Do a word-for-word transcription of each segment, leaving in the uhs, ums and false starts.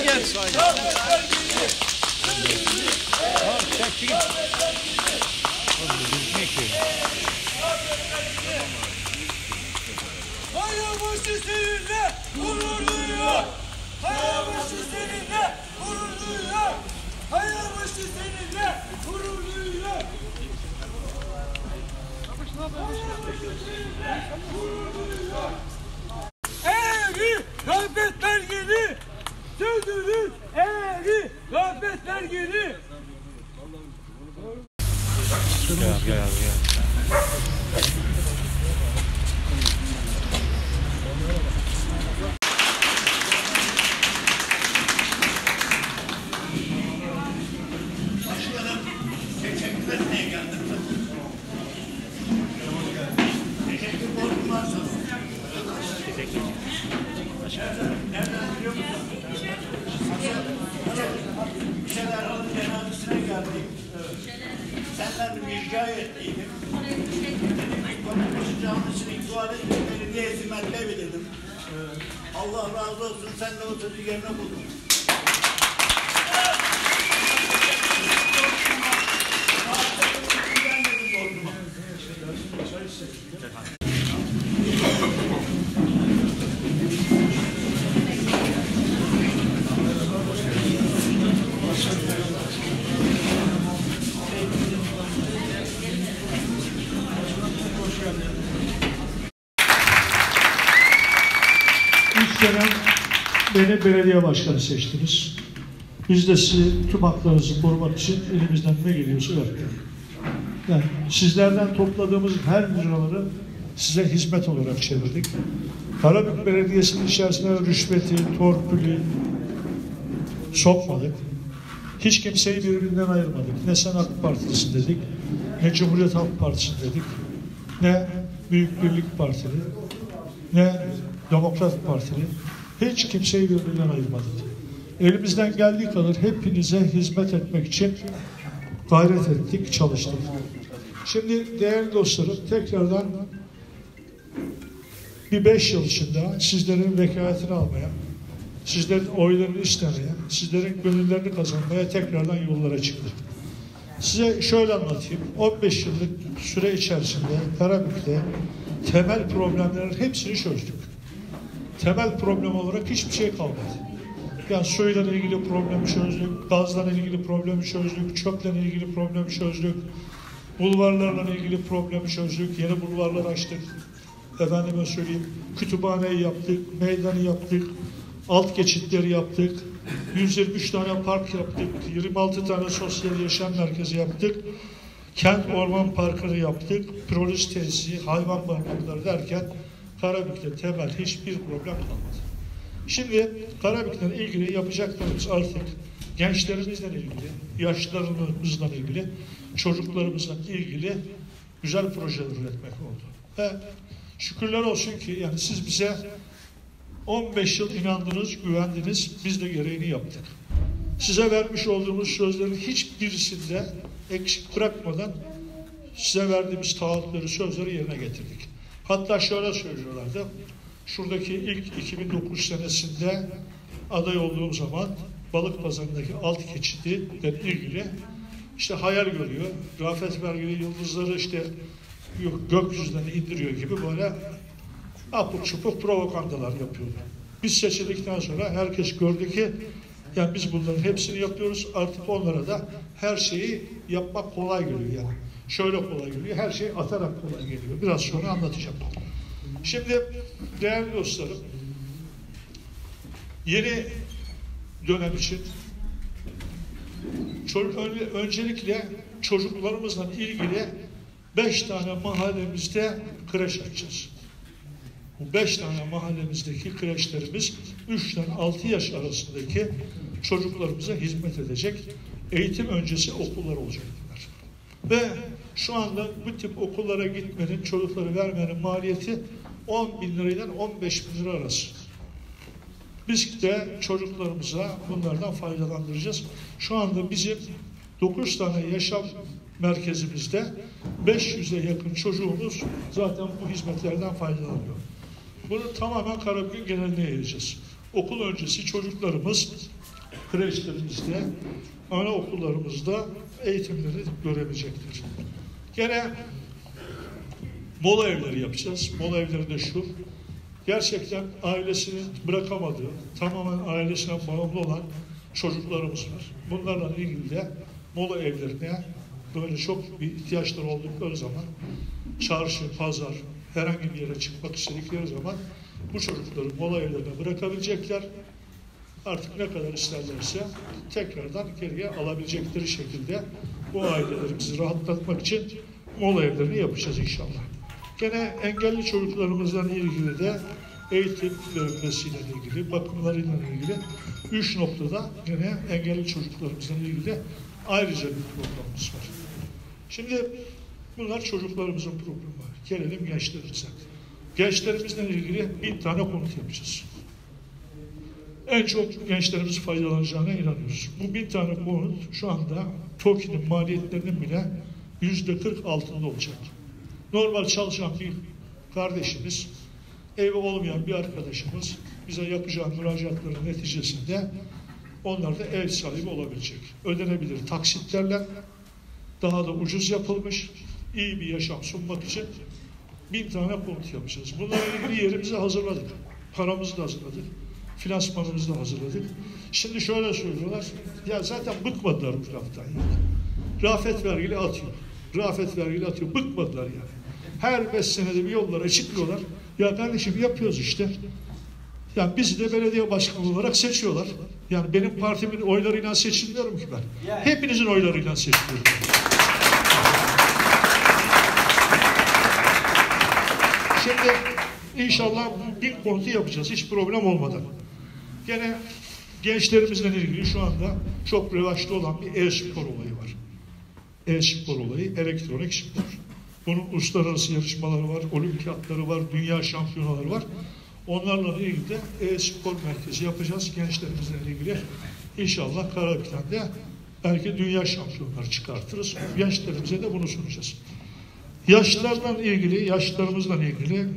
gel. Tamam, sen çıkın. Hayabaşı seninle gurur duyuyor. Hayabaşı seninle gurur duyuyor. Hayabaşı seninle gurur duyuyor. Eğri rağbet belgeli, sürdürür eğri rağbet belgeli. Gel gel gel. Başkanım, teşekkür etmeye geldim. Teşekkür borcum varsa. Teşekkür. Nereden biliyor musun? Şeyler alıp cenazesine geldik. Senden bir rica ettiydim. Konuşması camisini dua ettim. Belediye hizmetleri dedim. Allah razı olsun. Sen de o sözü yerine buldun. İlk dönem beni belediye başkanı seçtiniz. Biz de sizi tüm haklarınızı korumak için elimizden ne geliyorsa yaptık. Yani sizlerden topladığımız her liraları size hizmet olarak çevirdik. Karabük Belediyesi'nin içerisine rüşveti, torpili sokmadık. Hiç kimseyi birbirinden ayırmadık. Ne sen AK Partilisin dedik, ne Cumhuriyet Halk Partisi dedik, ne Büyük Birlik Partili, ne Demokrat Partili. Hiç kimseyi birbirinden ayırmadık. Elimizden geldiği kadar hepinize hizmet etmek için gayret ettik, çalıştık. Şimdi değerli dostlarım, tekrardan bir beş yıl içinde sizlerin vekaletini almaya, sizlerin oylarını istemeye, sizlerin gönüllerini kazanmaya tekrardan yollara çıktık. Size şöyle anlatayım. on beş yıllık süre içerisinde Karabük'te temel problemlerin hepsini çözdük. Temel problem olarak hiçbir şey kalmadı. Yani suyla ilgili problemi çözdük, gazla ilgili problemi çözdük, çöple ilgili problemi çözdük, bulvarlarla ilgili problemi çözdük, yeni bulvarlar açtık. Efendime söyleyeyim, kütüphaneyi yaptık, meydanı yaptık, alt geçitleri yaptık, yüz yirmi üç tane park yaptık, yirmi altı tane sosyal yaşam merkezi yaptık, kent orman parkını yaptık, proloj tesisi, hayvan barınakları derken Karabük'te temel hiçbir problem kalmadı. Şimdi Karabük'le ilgili yapacaklarımız artık gençlerimizle ilgili, yaşlılarımızla ilgili, çocuklarımızla ilgili güzel projeler üretmek oldu. Ve şükürler olsun ki yani siz bize on beş yıl inandınız, güvendiniz, biz de gereğini yaptık. Size vermiş olduğumuz sözlerin hiçbirisinde eksik bırakmadan size verdiğimiz taahhütleri, sözleri yerine getirdik. Hatta şöyle söylüyorlardı, şuradaki ilk iki bin dokuz senesinde aday olduğum zaman Balıkpazarı'ndaki alt geçidiyle ilgili işte hayal görüyor. Rafet Vergili yıldızları işte gökyüzünden indiriyor gibi böyle apuk çupuk provokandalar yapıyorlar. Biz seçildikten sonra herkes gördü ki yani biz bunların hepsini yapıyoruz. Artık onlara da her şeyi yapmak kolay geliyor yani. Şöyle kolay geliyor. Her şey atarak kolay geliyor. Biraz sonra anlatacağım. Şimdi değerli dostlarım, yeni dönem için öncelikle çocuklarımızla ilgili beş tane mahallemizde kreş açacağız. Bu beş tane mahallemizdeki kreşlerimiz üçten altı yaş arasındaki çocuklarımıza hizmet edecek eğitim öncesi okullar olacaklar. Ve şu anda bu tip okullara gitmenin, çocukları vermenin maliyeti on bin lirayla on beş bin lira arası. Biz de çocuklarımıza bunlardan faydalandıracağız. Şu anda bizim dokuz tane yaşam merkezimizde beş yüze yakın çocuğumuz zaten bu hizmetlerden faydalanıyor. Bunu tamamen Karabük'ün geneline yayacağız. Okul öncesi çocuklarımız kreşlerimizde, anaokullarımızda eğitimleri görebilecektir. Gene mola evleri yapacağız. Mola evleri de şu, gerçekten ailesini bırakamadığı, tamamen ailesine bağımlı olan çocuklarımız var. Bunlarla ilgili de mola evlerine böyle çok bir ihtiyaçları oldukları zaman çarşı, pazar, herhangi bir yere çıkmak istedikleri zaman bu çocukları mola evlerine bırakabilecekler. Artık ne kadar isterlerse tekrardan geriye alabilecekleri şekilde bu ailelerimizi rahatlatmak için mola evlerini yapacağız inşallah. Gene engelli çocuklarımızla ilgili de eğitim verilmesiyle ilgili, bakımlarıyla ilgili üç noktada gene engelli çocuklarımızla ilgili ayrıca bir programımız var. Şimdi bunlar çocuklarımızın problemi. Gelelim gençlerimize. Gençlerimizle ilgili bin tane konut yapacağız. En çok gençlerimiz faydalanacağına inanıyoruz. Bu bin tane konut şu anda TOKİ'nin maliyetlerinin bile yüzde kırk altında olacak. Normal çalışan bir kardeşimiz, evi olmayan bir arkadaşımız bize yapacağı müracaatların neticesinde onlar da ev sahibi olabilecek. Ödenebilir taksitlerle, daha da ucuz yapılmış, iyi bir yaşam sunmak için bin tane konut yapacağız. Bunlarla ilgili yerimizi hazırladık. Paramızı da hazırladık. Finansmanımızı da hazırladık. Şimdi şöyle söylüyorlar, ya zaten bıkmadılar bu laftan. Yani. Rafet vergili atıyor. Rafet vergili atıyor. Bıkmadılar yani. Her beş senede bir yollara çıkıyorlar. Ya kardeşim yapıyoruz işte. Yani bizi de belediye başkanı olarak seçiyorlar. Yani benim partimin oylarıyla seçilmiyorum ki ben. Hepinizin oylarıyla seçiliyorum. Şimdi inşallah bin konutu yapacağız. Hiç problem olmadan. Gene gençlerimizle ilgili şu anda çok revaçta olan bir e-spor olayı var. E-spor olayı, elektronik spor. Bunun uluslararası yarışmaları var, olimpiyatları var, dünya şampiyonaları var. Onlarla ilgili de e-spor merkezi yapacağız gençlerimizle ilgili. İnşallah Karabük'ten belki dünya şampiyonları çıkartırız. Gençlerimize de bunu sunacağız. Yaşlılarla ilgili, yaşlılarımızla ilgili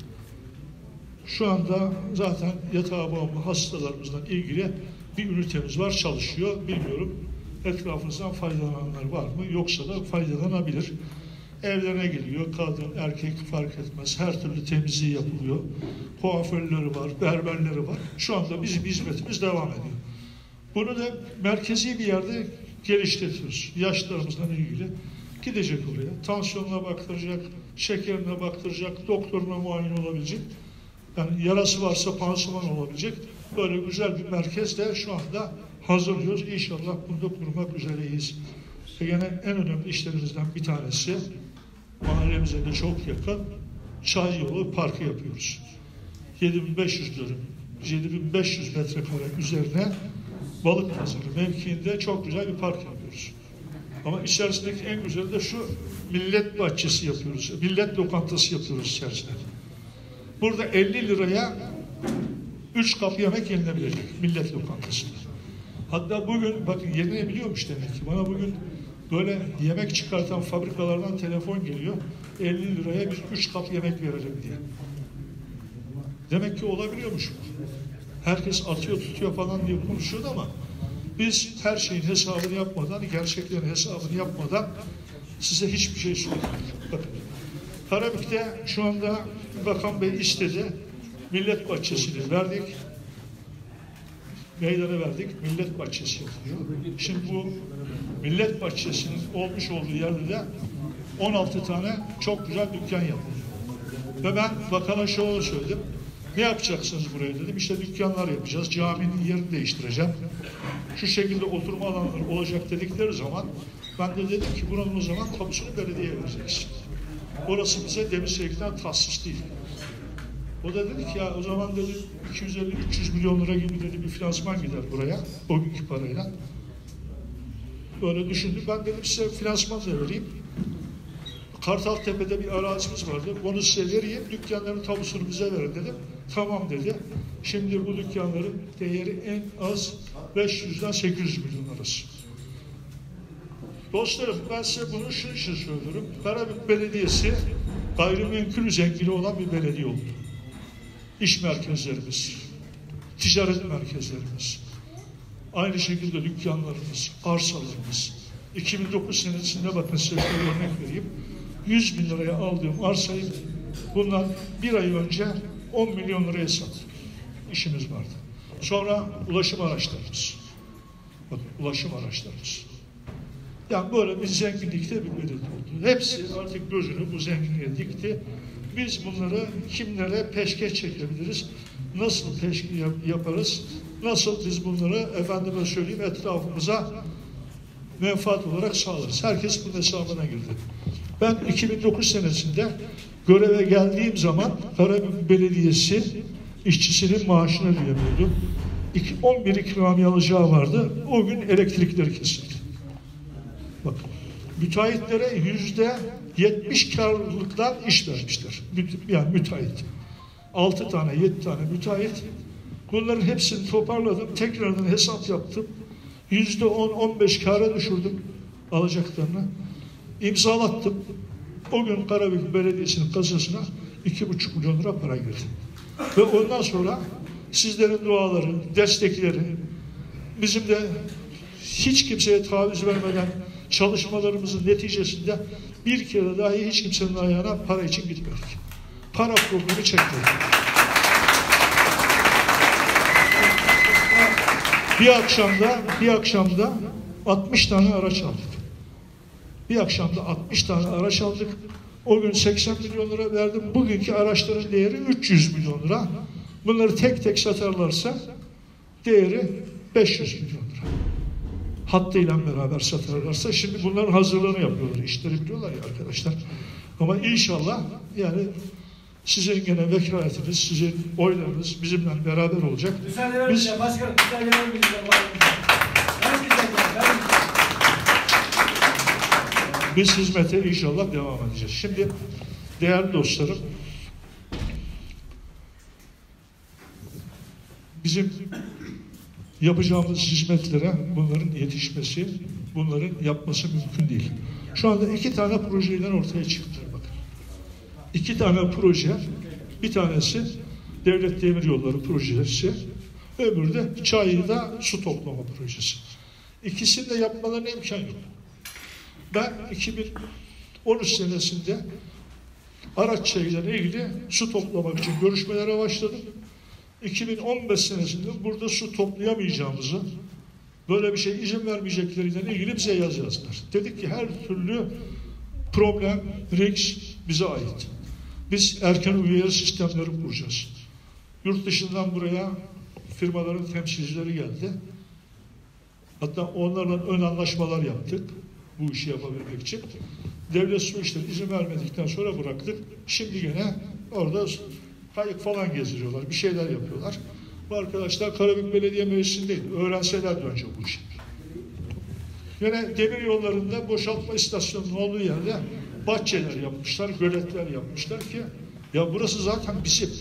şu anda zaten yatağa bağımlı hastalarımızla ilgili bir ünitemiz var, çalışıyor. Bilmiyorum etrafınızdan faydalananlar var mı? Yoksa da faydalanabilir. Evlerine geliyor, kadın, erkek fark etmez. Her türlü temizliği yapılıyor. Kuaförleri var, berberleri var. Şu anda bizim hizmetimiz devam ediyor. Bunu da merkezi bir yerde geliştiriyoruz. Yaşlılarımızla ilgili gidecek oraya. Tansiyonuna baktıracak, şekerine baktıracak, doktoruna muayene olabilecek. Yani yarası varsa pansuman olabilecek. Böyle güzel bir merkez de şu anda hazırlıyoruz. İnşallah bunu da kurmak üzereyiz. Ve gene en önemli işlerimizden bir tanesi, mahallemize de çok yakın, Çay Yolu Parkı yapıyoruz. yedi bin beş yüz dönüm, yedi bin beş yüz metrekare üzerine Balıkpazarı mevkiinde çok güzel bir park yapıyoruz. Ama içerisindeki en güzeli de şu, millet bahçesi yapıyoruz. Millet lokantası yapıyoruz içerisinde. Burada elli liraya üç kap yemek yenilebilecek millet lokantasında. Hatta bugün bakın yenilebiliyormuş demek ki. Bana bugün böyle yemek çıkartan fabrikalardan telefon geliyor. elli liraya biz üç kap yemek verelim diye. Demek ki olabiliyormuş bu. Herkes atıyor tutuyor falan diye konuşuyordu ama biz her şeyin hesabını yapmadan, gerçeklerin hesabını yapmadan size hiçbir şey söylemiyorum. Bakın. Karabük'te şu anda Bakan Bey istedi. Millet bahçesini verdik. Meydanı verdik. Millet bahçesi yapılıyor. Şimdi bu millet bahçesinin olmuş olduğu yerde de on altı tane çok güzel dükkan yapılıyor. Ve ben bakana şöyle söyledim. Ne yapacaksınız buraya dedim. İşte dükkanlar yapacağız. Caminin yerini değiştireceğim. Şu şekilde oturma alanları olacak dedikleri zaman ben de dedim ki buranın o zaman tapusunu belediyeye vereceksin. Orası bize Demirsel'den tahsis değil. O da dedi ki ya o zaman dedi iki yüz elli üç yüz milyon lira gibi dedi bir finansman gider buraya o günkü parayla. Böyle düşündüm. Ben dedim size finansman da vereyim. Kartaltepe'de bir arazimiz vardı. Onu size vereyim. Dükkanların tapusunu bize verin dedim. Tamam dedi. Şimdi bu dükkanların değeri en az beş yüzden sekiz yüz milyon arası. Dostlarım ben size bunu şunun için söylüyorum. Karabük Belediyesi gayrimenkul zengini olan bir belediye oldu. İş merkezlerimiz, ticaret merkezlerimiz, Aynı şekilde dükkanlarımız, arsalarımız. iki bin dokuz senesinde bakın size bir örnek vereyim. yüz bin liraya aldığım arsayı bundan bir ay önce on milyon liraya sattık. İşimiz vardı. Sonra ulaşım araçlarımız. Bakın ulaşım araçlarımız. Yani böyle bir zenginlikte bir belirti oldu. Hepsi artık gözünü bu zenginliğe dikti. Biz bunları kimlere peşkeş çekebiliriz? Nasıl peşkeş yaparız? Nasıl biz bunları efendime söyleyeyim etrafımıza menfaat olarak sağlarız? Herkes bunun hesabına girdi. Ben iki bin dokuz senesinde göreve geldiğim zaman Karabük Belediyesi işçisinin maaşını ödeyemiyordu. on bir ikramiye alacağı vardı. O gün elektrikleri kesildi. Bakın, müteahhitlere yüzde yetmiş karlılıkla iş vermişler. Yani müteahhit. Altı tane, yedi tane müteahhit. Bunların hepsini toparladım. Tekrardan hesap yaptım. Yüzde on, on beş kâra düşürdüm alacaklarını. İmzalattım. O gün Karabük Belediyesi'nin kasasına iki buçuk milyon lira para girdi. Ve ondan sonra sizlerin duaları, destekleri, bizim de hiç kimseye taviz vermeden çalışmalarımızın neticesinde bir kere dahi hiç kimsenin ayağına para için gitmedik. Para problemi çekmedik. Bir akşamda, bir akşamda altmış tane araç aldık. Bir akşamda altmış tane araç aldık. O gün seksen milyon lira verdim. Bugünkü araçların değeri üç yüz milyon lira. Bunları tek tek satarlarsa değeri beş yüz milyon lira. Hattıyla beraber satarlarsa şimdi bunların hazırlığını yapıyorlar. İşleri biliyorlar ya arkadaşlar. Ama inşallah yani sizin gene vekaletiniz, sizin oylarınız bizimle beraber olacak. Müsaade vermeyeceğim başkanım. Müsaade vermeyeceğim. Biz hizmete inşallah devam edeceğiz. Şimdi değerli dostlarım, bizim yapacağımız hizmetlere bunların yetişmesi, bunların yapması mümkün değil. Şu anda iki tane projeler ortaya çıktı. Bakın. İki tane proje, bir tanesi Devlet Demiryolları projesi, öbürü de Çayır'da su toplama projesi. İkisini de yapmalarına imkan yok. Ben iki bin on üç senesinde Araççay'la ilgili su toplamak için görüşmelere başladım. iki bin on beş senesinde burada su toplayamayacağımızı, böyle bir şey izin vermeyecekleriyle ilgili bize yaz yazdılar. Dedik ki her türlü problem, risk bize ait. Biz erken uyarı sistemleri kuracağız. Yurt dışından buraya firmaların temsilcileri geldi. Hatta onlarla ön anlaşmalar yaptık. Bu işi yapabilmek için. Devlet su işleri izin vermedikten sonra bıraktık. Şimdi gene orada kayık falan gezdiriyorlar. Bir şeyler yapıyorlar. Bu arkadaşlar Karabük Belediye Meclisi'ndeydi. Öğrenseler de önce bu işi. Yine demir yollarında boşaltma istasyonunun olduğu yerde bahçeler yapmışlar, göletler yapmışlar ki ya burası zaten bizim.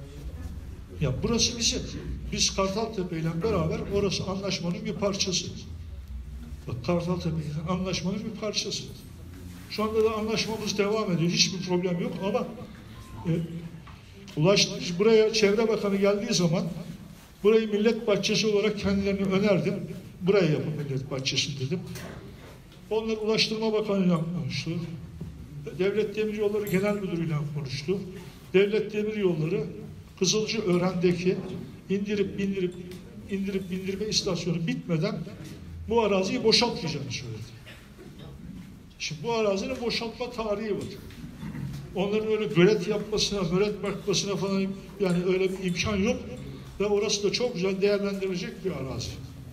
Ya burası bizim. Biz Kartaltepe ile beraber orası anlaşmanın bir parçası. Bak Kartaltepe ile anlaşmanın bir parçası. Şu anda da anlaşmamız devam ediyor. Hiçbir problem yok ama e, ulaştırıcı buraya Çevre Bakanı geldiği zaman burayı millet bahçesi olarak kendilerini önerdim. Buraya yapın millet bahçesi dedim. Onlar Ulaştırma Bakanı'yla konuştu. Devlet Demiryolları Genel Müdürü'yle konuştu. Devlet Demiryolları Kızılcıören'deki indirip bindirip indirip bindirme istasyonu bitmeden bu araziyi boşaltmayacağını söyledi. Şimdi bu arazinin boşaltma tarihi var. Onların öyle gölet yapmasına, gölet bakmasına falan yani öyle bir imkan yok. Ve orası da çok güzel değerlendirilecek bir arazi.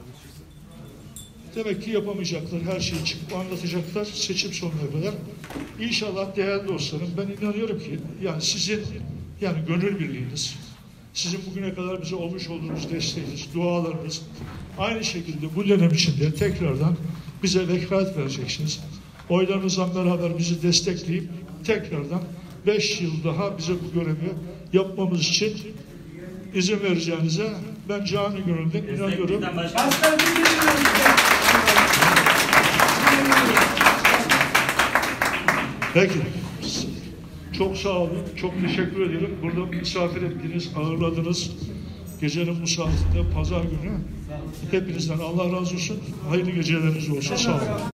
Demek ki yapamayacaklar. Her şeyi çıkıp anlatacaklar seçim sonuna kadar. İnşallah değerli dostlarım, ben inanıyorum ki yani sizin yani gönül birliğiniz, sizin bugüne kadar bize olmuş olduğunuz desteğiniz, dualarınız aynı şekilde bu dönem içinde tekrardan bize vekalet vereceksiniz. Oylarınızla beraber bizi destekleyip tekrardan beş yıl daha bize bu görevi yapmamız için izin vereceğinize ben canı gönülden inanıyorum. Peki. Çok sağ olun. Çok teşekkür ederim. Burada misafir ettiniz, ağırladınız. Gecenin bu saatinde pazar günü hepinizden Allah razı olsun. Hayırlı geceleriniz olsun. Sağ olun.